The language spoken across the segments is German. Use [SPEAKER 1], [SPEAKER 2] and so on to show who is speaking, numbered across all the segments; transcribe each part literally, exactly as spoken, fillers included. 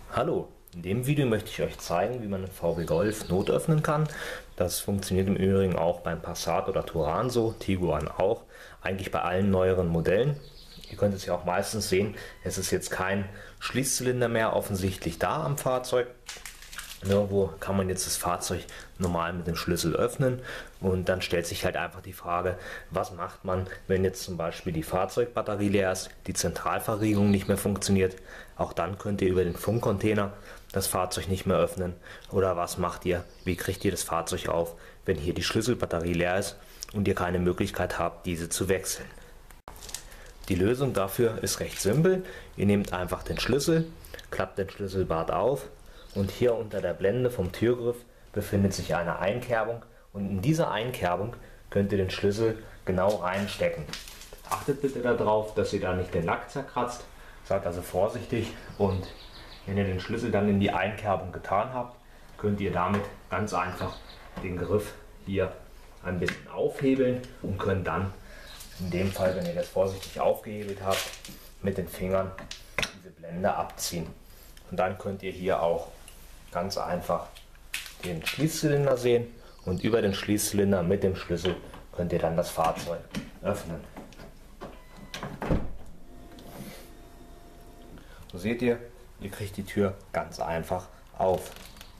[SPEAKER 1] Hallo, in dem Video möchte ich euch zeigen, wie man einen V W Golf Not öffnen kann. Das funktioniert im Übrigen auch beim Passat oder Touran so, Tiguan auch, eigentlich bei allen neueren Modellen. Ihr könnt es ja auch meistens sehen, es ist jetzt kein Schließzylinder mehr offensichtlich da am Fahrzeug. Nirgendwo kann man jetzt das Fahrzeug normal mit dem Schlüssel öffnen, und dann stellt sich halt einfach die Frage, was macht man, wenn jetzt zum Beispiel die Fahrzeugbatterie leer ist, die Zentralverriegelung nicht mehr funktioniert. Auch dann könnt ihr über den Funkcontainer das Fahrzeug nicht mehr öffnen. Oder was macht ihr, wie kriegt ihr das Fahrzeug auf, wenn hier die Schlüsselbatterie leer ist und ihr keine Möglichkeit habt, diese zu wechseln. Die Lösung dafür ist recht simpel. Ihr nehmt einfach den Schlüssel, klappt den Schlüsselbart auf, und hier unter der Blende vom Türgriff befindet sich eine Einkerbung, und in dieser Einkerbung könnt ihr den Schlüssel genau reinstecken. Achtet bitte darauf, dass ihr da nicht den Lack zerkratzt, seid also vorsichtig, und wenn ihr den Schlüssel dann in die Einkerbung getan habt, könnt ihr damit ganz einfach den Griff hier ein bisschen aufhebeln und könnt dann, in dem Fall, wenn ihr das vorsichtig aufgehebelt habt, mit den Fingern diese Blende abziehen. Und dann könnt ihr hier auch ganz einfach den Schließzylinder sehen, und über den Schließzylinder mit dem Schlüssel könnt ihr dann das Fahrzeug öffnen. So seht ihr, ihr kriegt die Tür ganz einfach auf.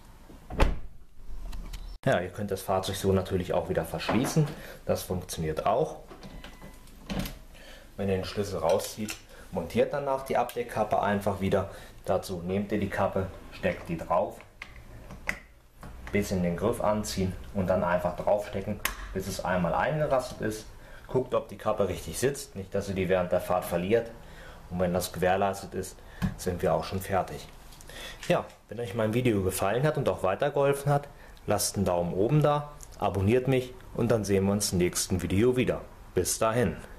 [SPEAKER 1] Ja, ihr könnt das Fahrzeug so natürlich auch wieder verschließen, das funktioniert auch. Wenn ihr den Schlüssel rauszieht, montiert danach die Abdeckkappe einfach wieder. Dazu nehmt ihr die Kappe, steckt die drauf, bisschen den Griff anziehen und dann einfach draufstecken, bis es einmal eingerastet ist. Guckt, ob die Kappe richtig sitzt, nicht dass ihr die während der Fahrt verliert. Und wenn das gewährleistet ist, sind wir auch schon fertig. Ja, wenn euch mein Video gefallen hat und auch weitergeholfen hat, lasst einen Daumen oben da, abonniert mich, und dann sehen wir uns im nächsten Video wieder. Bis dahin.